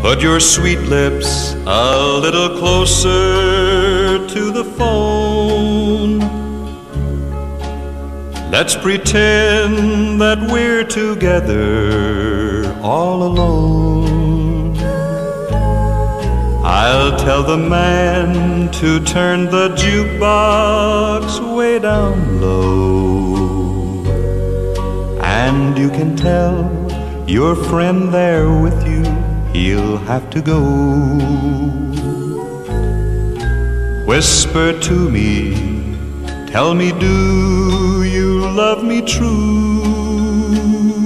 Put your sweet lips a little closer to the phone. Let's pretend that we're together all alone. I'll tell the man to turn the jukebox way down low, and you can tell your friend there with you he'll have to go. Whisper to me, tell me, do you love me true?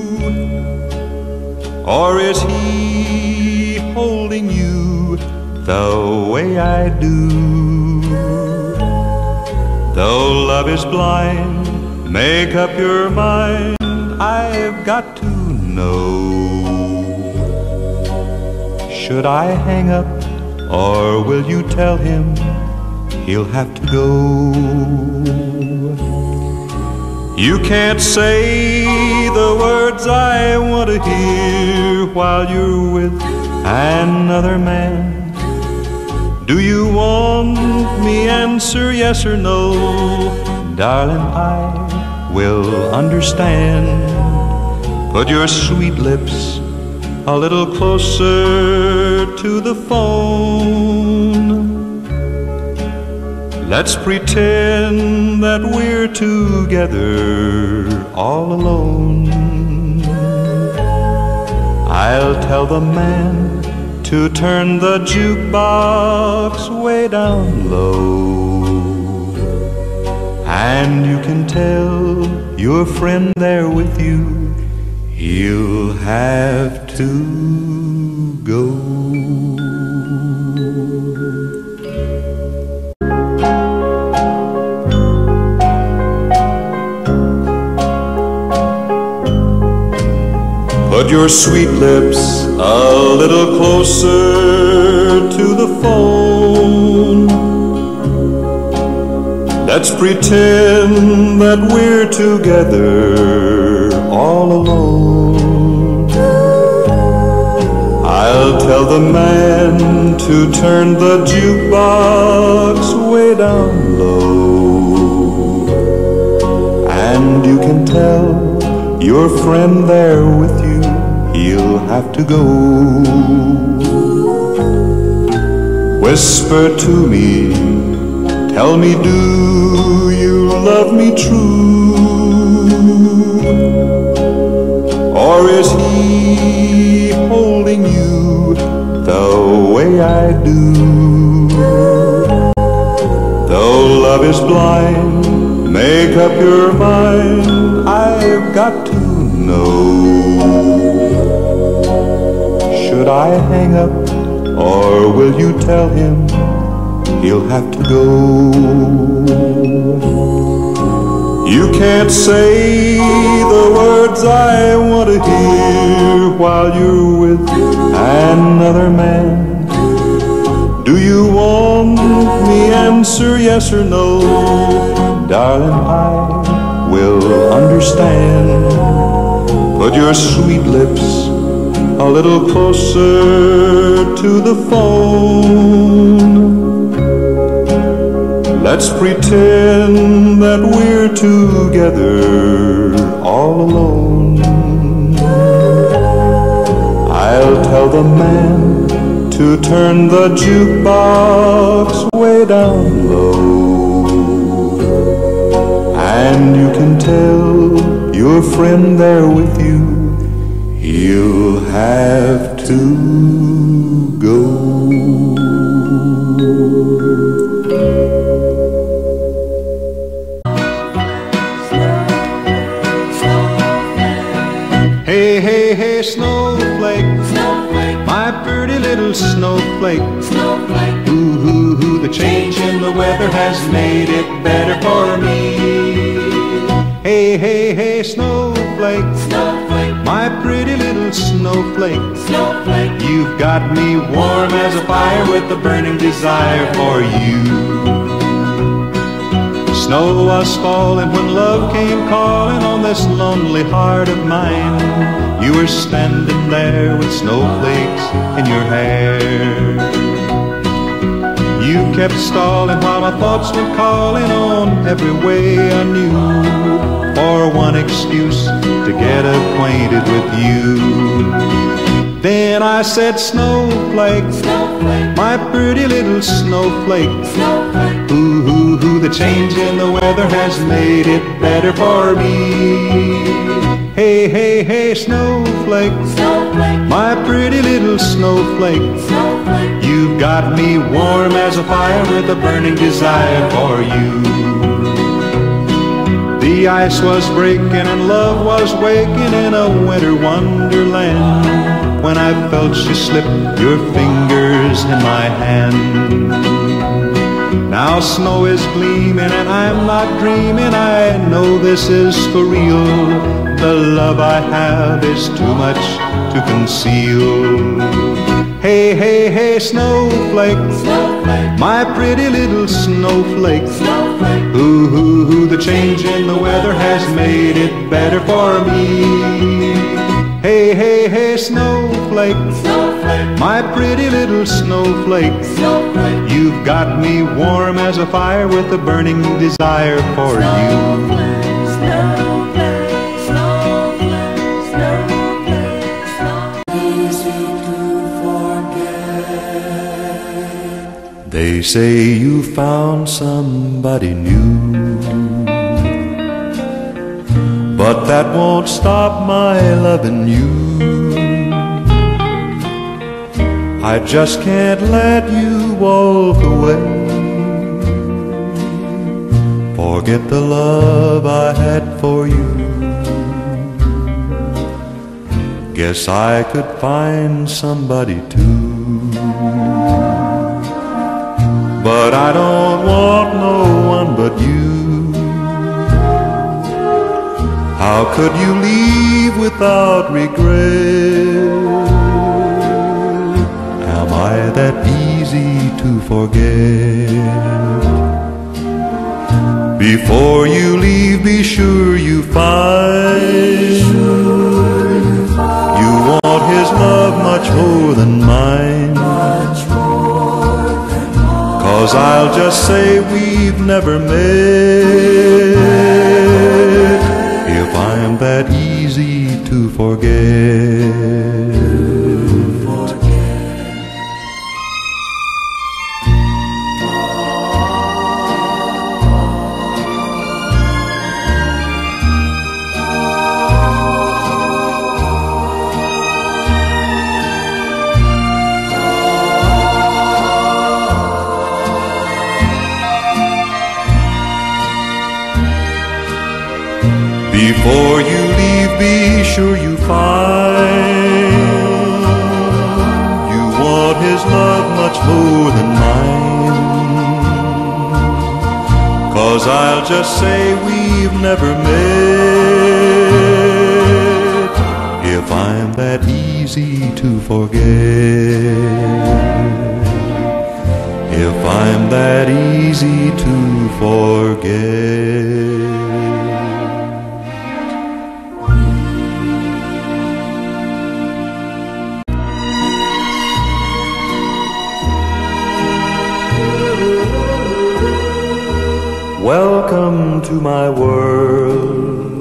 Or is he holding you the way I do? Though love is blind, make up your mind, I've got to know. Should I hang up, or will you tell him he'll have to go? You can't say the words I want to hear while you're with another man. Do you want me answer yes or no? Darling, I will understand. Put your sweet lips a little closer to the phone. Let's pretend that we're together all alone. I'll tell the man to turn the jukebox way down low, and you can tell your friend there with you he'll have to go. Put your sweet lips a little closer to the phone. Let's pretend that we're together all alone. I'll tell the man to turn the jukebox way down low, and you can tell your friend there with you he'll have to go. Whisper to me, tell me, do you love me true? Or is he holding you the way I do? Though love is blind, make up your mind, I've got to know. Should I hang up, or will you tell him he'll have to go? You can't say the words I want to hear while you're with another man. Do you want me answer yes or no? Darling, I will understand. Put your sweet lips a little closer to the phone. Let's pretend that we're together all alone. I'll tell the man to turn the jukebox way down low, and you can tell your friend there with you he'll have to go. Hey, hey, hey, snowflake, snowflake, my pretty little snowflake, snowflake. Ooh, ooh, ooh, the change in the weather has made it better for me. Hey, hey, hey, snowflake, snowflake, my pretty little snowflake, snowflake. You've got me warm as a fire with a burning desire for you. Snow was falling when love came calling on this lonely heart of mine. you were standing there with snowflakes in your hair. You kept stalling while my thoughts were calling on every way I knew for one excuse to get acquainted with you. Then I said, snowflake, my pretty little snowflake, ooh, ooh, ooh, the change in the weather has made it better for me. Hey, hey, hey, snowflake, my pretty little snowflake, you've got me warm as a fire with a burning desire for you. The ice was breaking and love was waking in a winter wonderland when I felt you slip your fingers in my hand. Now snow is gleaming and I'm not dreaming, I know this is for real. The love I have is too much to conceal. Hey, hey, hey, snowflake, my pretty little snowflake, ooh, ooh, ooh, the change in the weather has made it better for me. Hey, hey, hey, snowflake, my pretty little snowflake, you've got me warm as a fire with a burning desire for you. They say you found somebody new, but that won't stop my loving you. I just can't let you walk away. Forget the love I had for you. Guess I could find somebody too. But I don't want no one but you. How could you leave without regret? Am I that easy to forget? Before you leave, be sure you find you want his love much more than mine. 'Cause I'll just say we've never met if I'm that easy to forget. Before you leave, be sure you find you want his love much more than mine. 'Cause I'll just say we've never met if I'm that easy to forget. If I'm that easy to forget. Welcome to my world.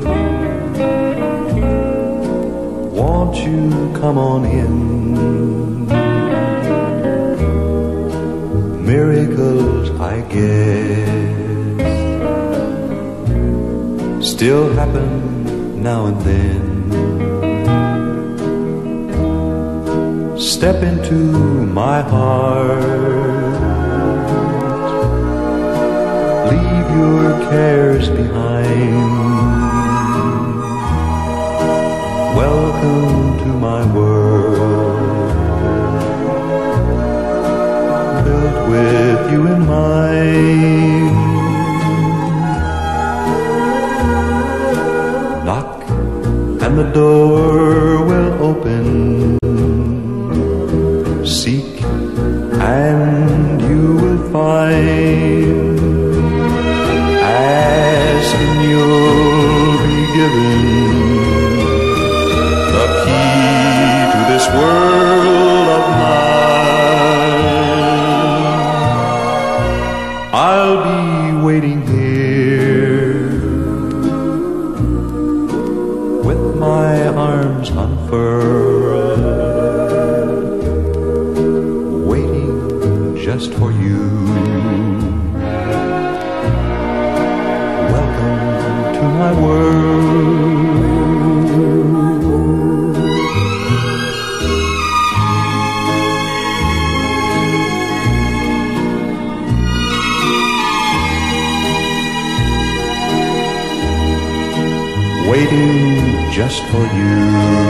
Won't you come on in? Miracles, I guess, still happen now and then. Step into my heart, leave your cares behind. Welcome to my world, built with you in mind. Knock and the door will open. Seek and you will find. Ask and you'll be given the key arms unfurled, waiting just for you. Welcome to my world. Waiting just for you.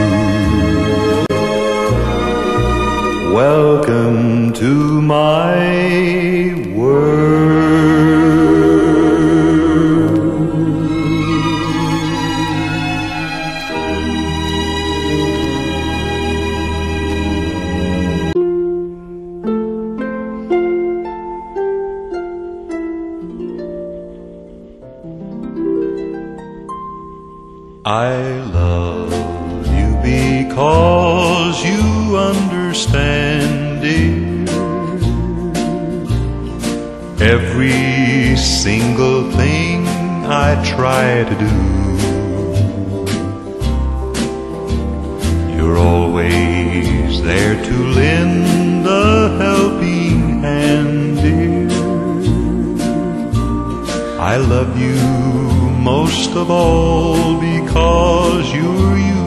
Welcome to my world. I love you because you understand, dear, every single thing I try to do. You're always there to lend a helping hand, dear. I love you most of all because you're you.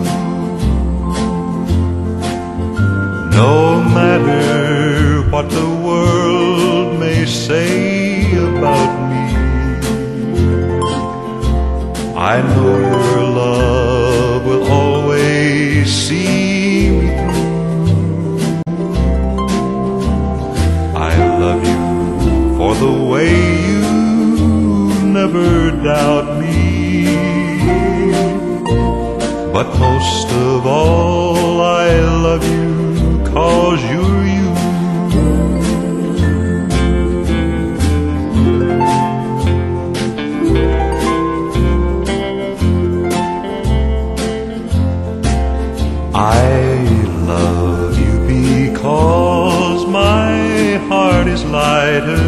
No matter what the world may say about me, I know your love will always see me through. I love you for the way you never doubt me. But most of all, I love you 'cause you're you. I love you because my heart is lighter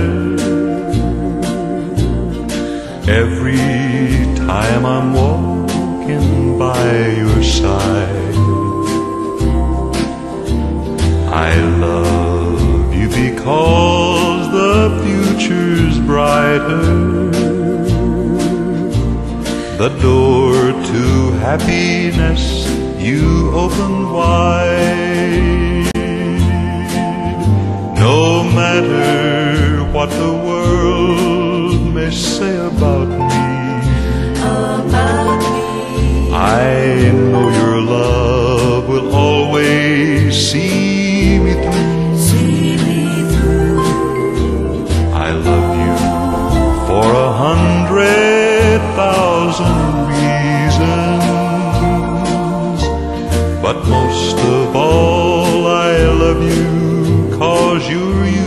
every time I'm walking by your side. I love you because the future's brighter, the door to happiness you open wide. No matter what the world may say about me, I know your love will always see me through. I love you for 100,000 reasons, but most of all I love you 'cause you're you.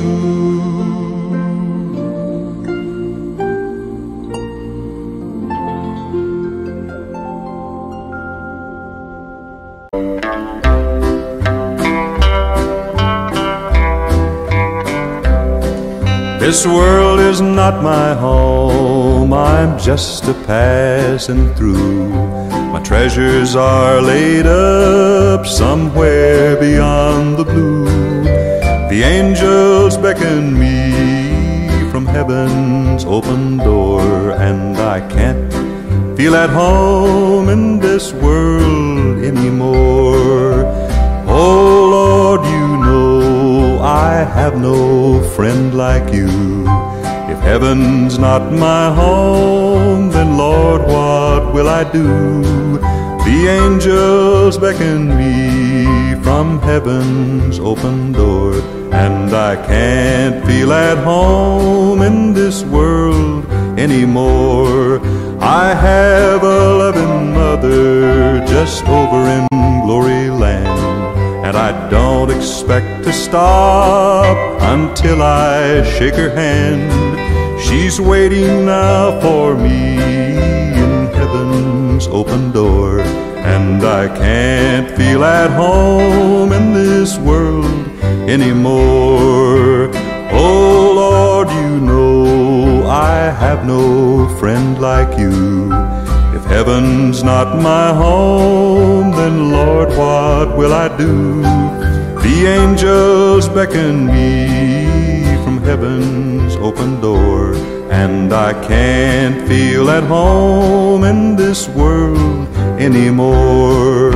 This world is not my home, I'm just a passing through. My treasures are laid up somewhere beyond the blue. The angels beckon me from heaven's open door, and I can't feel at home in this world anymore. Oh Lord, you know I have no friend like you. If heaven's not my home, then Lord, what will I do? The angels beckon me from heaven's open door, and I can't feel at home in this world anymore. I have a loving mother just over in glory land, and I don't expect to stop until I shake her hand. She's waiting now for me in heaven's open door, and I can't feel at home in this world anymore. Oh Lord, you know I have no friend like you. If heaven's not my home, then Lord, what will I do? The angels beckon me from heaven's open door, and I can't feel at home in this world anymore.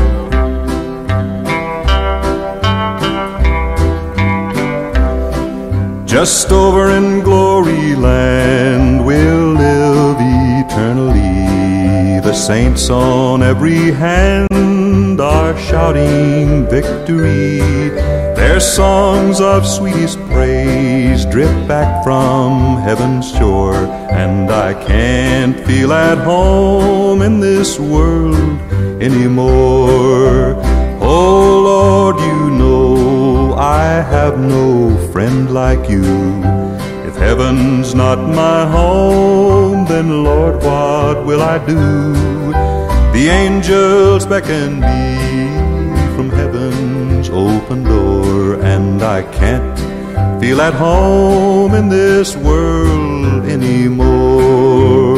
Just over in glory land we'll live eternally. The saints on every hand are shouting victory. Their songs of sweetest praise drip back from heaven's shore, and I can't feel at home in this world anymore. Oh Lord, you know I have no friend like you. If heaven's not my home, then Lord, what will I do? The angels beckon me from heaven's open door, and I can't feel at home in this world anymore.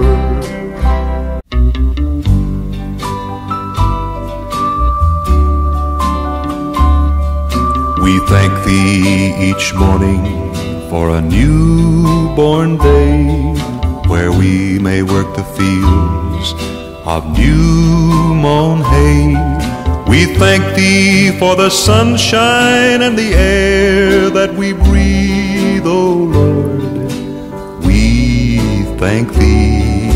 We thank Thee each morning for a newborn day, where we may work the fields of new mown hay. We thank Thee for the sunshine and the air that we breathe, O Lord. We thank Thee.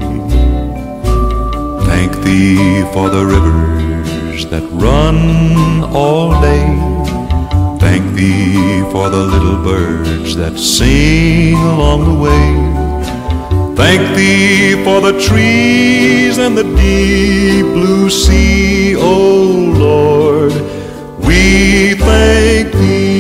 Thank Thee for the rivers that run all day. Thank Thee for the little birds that sing along the way. Thank Thee for the trees and the deep blue sea, O Lord. We thank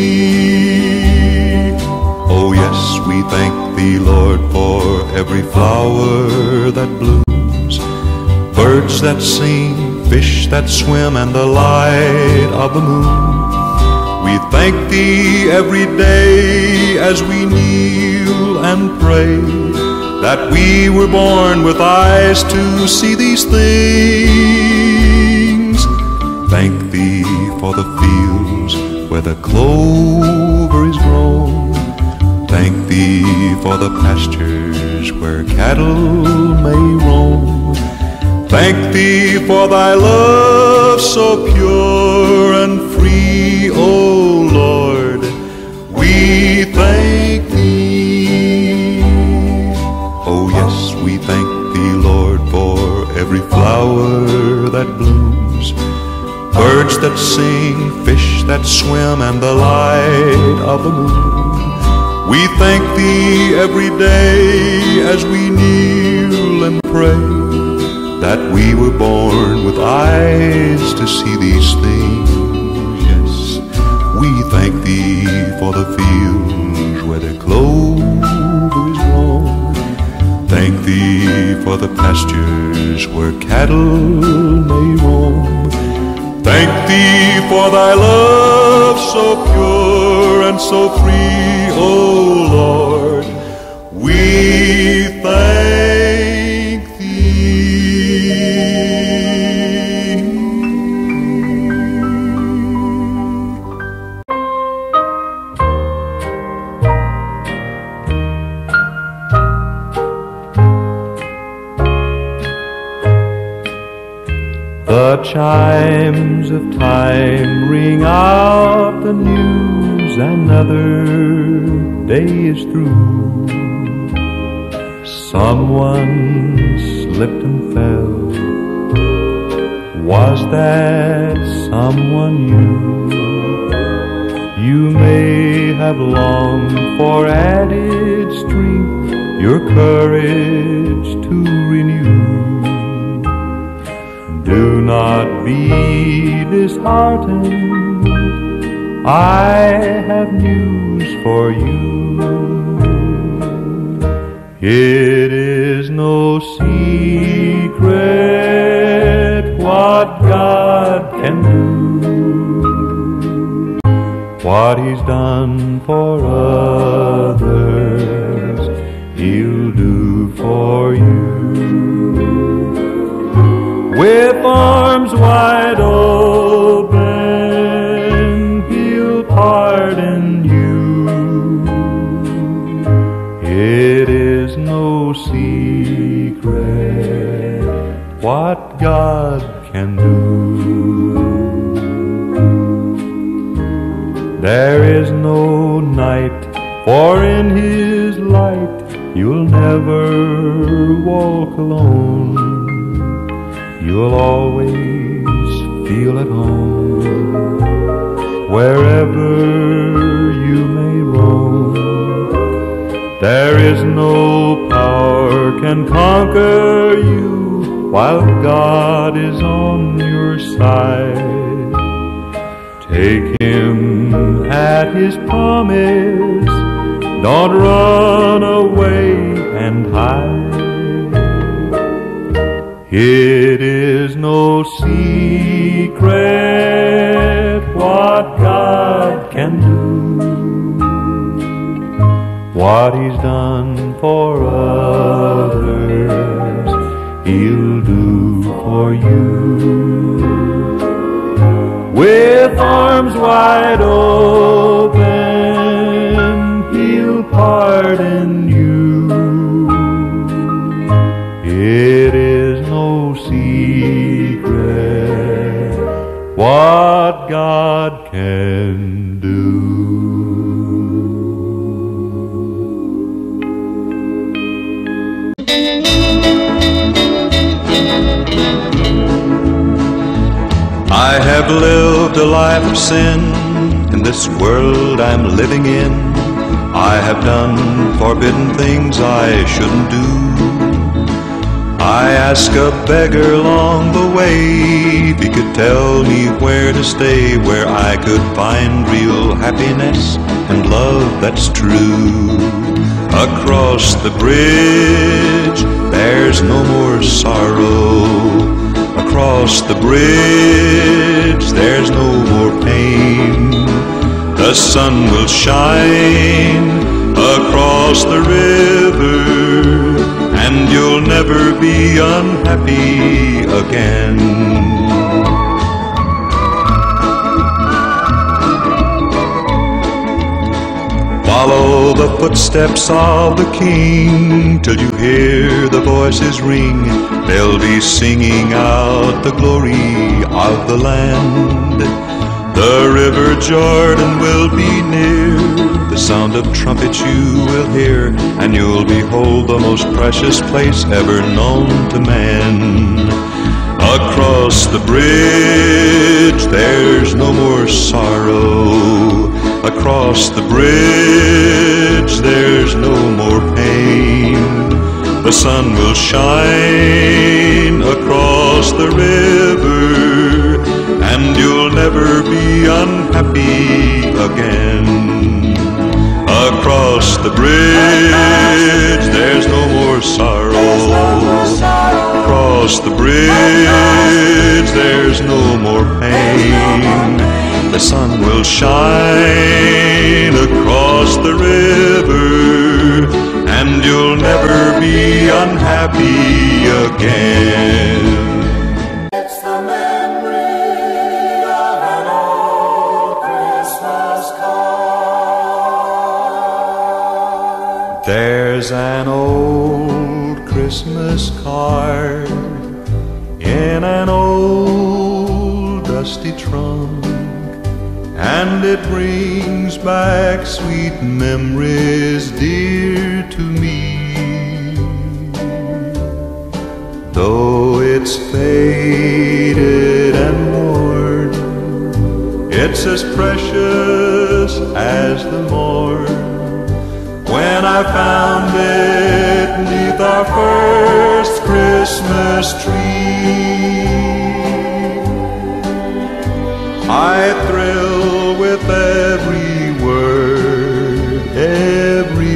Thee. Oh yes, we thank Thee, Lord, for every flower that blooms, birds that sing, fish that swim, and the light of the moon. We thank Thee every day as we kneel and pray, that we were born with eyes to see these things. Thank Thee for the fields where the clover is grown. Thank Thee for the pastures where cattle may roam. Thank Thee for Thy love so pure and free, O Lord. We thank Thee. Oh yes, we thank Thee, Lord, for every flower that blooms, birds that sing, fish that swim, and the light of the moon. We thank Thee every day as we kneel and pray, that we were born with eyes to see these things. Yes, we thank Thee for the fields where the clover is grown. Thank Thee for the pastures where cattle may roam. Thank Thee for Thy love so pure and so free, O Lord. We thank Thee. The chimes of time ring out the news, another day is through. Someone slipped and fell. Was that someone you? You may have longed for added strength, your courage to renew. Do not be disheartened, I have news for you. It is no secret what God can do. What He's done for others, He'll do for you. With arms wide open, do. There is no night, for in His light you'll never walk alone. You'll always feel at home wherever you may roam. There is no power can conquer you while God is on your side. Take Him at His promise, don't run away and hide. It is no secret what God can do. What He's done for others, He'll do for you. With arms wide open, He'll pardon you. It is no secret what God can do. I have lived a life of sin in this world I'm living in. I have done forbidden things I shouldn't do. I asked a beggar along the way if he could tell me where to stay, where I could find real happiness and love that's true. Across the bridge, there's no more sorrow. Across the bridge, there's no more pain. The sun will shine across the river, and you'll never be unhappy again. Follow the footsteps of the King till you hear the voices ring. They'll be singing out the glory of the land. The river Jordan will be near. The sound of trumpets you will hear, and you'll behold the most precious place ever known to man. Across the bridge, there's no more sorrow. Across the bridge, there's no more pain. The sun will shine across the river, and you'll never be unhappy again. Across the bridge, there's no more sorrow. Across the bridge, there's no more pain. The sun will shine across the river, and you'll never be unhappy again. It's the memory of an old Christmas card. There's an old Christmas card in an old dusty trunk, and it brings back sweet memories dear to me. Though it's faded and worn, it's as precious as the morn when I found it 'neath our first Christmas tree. I thrill with every word, every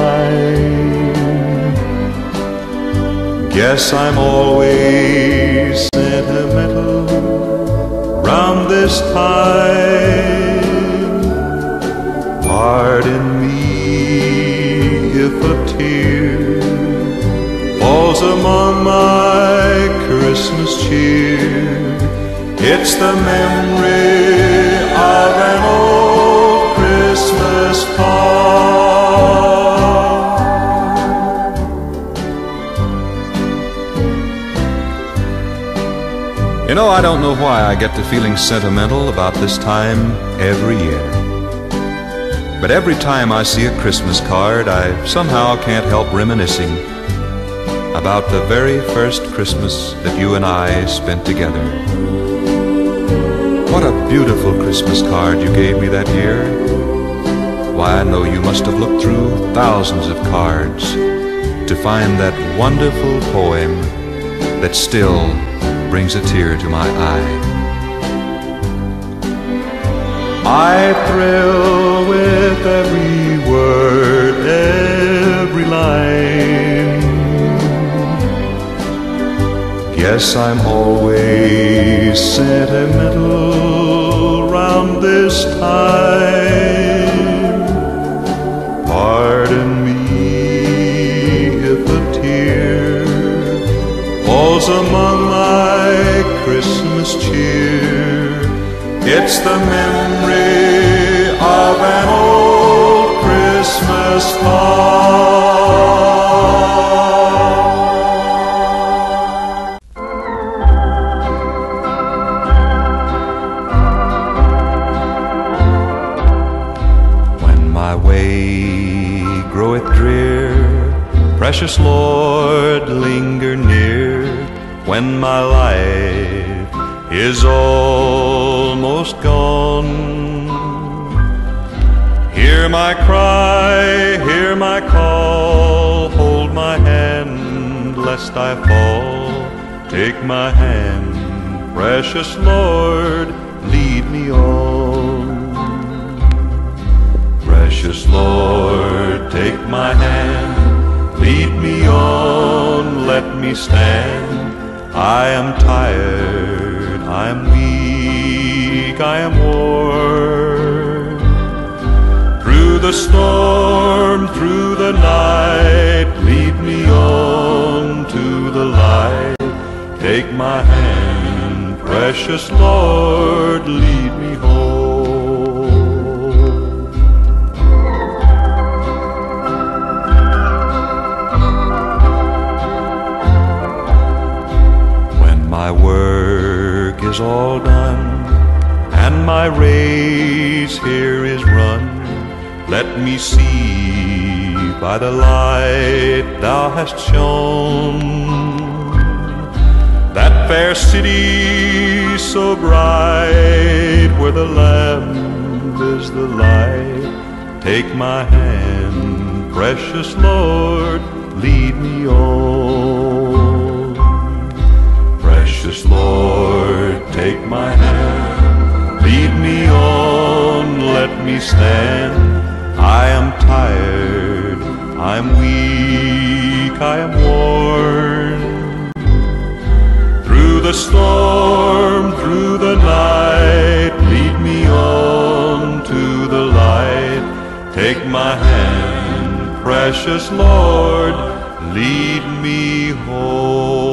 line. Guess I'm always sentimental round this time. Pardon me if a tear falls among my Christmas cheer. It's the memory of an old Christmas card. You know, I don't know why I get to feeling sentimental about this time every year. But every time I see a Christmas card, I somehow can't help reminiscing about the very first Christmas that you and I spent together. What a beautiful Christmas card you gave me that year. Why, I know you must have looked through thousands of cards to find that wonderful poem that still brings a tear to my eye. I thrill with every word, every line. Guess I'm always sentimental round this time. Pardon me if a tear falls among my Christmas cheer. It's the memory of an old Christmas card. When my way groweth drear, precious Lord, linger near. When my life is almost gone, hear my cry, hear my call, hold my hand lest I fall. Take my hand, precious Lord, lead me on. Precious Lord, take my hand, lead me on, let me stand. I am tired, I am weak, I am worn. Through the storm, through the night, lead me on to the light. Take my hand, precious Lord, lead me home. My work is all done, and my race here is run. Let me see by the light thou hast shone that fair city so bright, where the Lamb is the light. Take my hand, precious Lord, lead me on. Precious Lord, take my hand, lead me on, let me stand. I am tired, I am weak, I am worn. Through the storm, through the night, lead me on to the light. Take my hand, precious Lord, lead me home.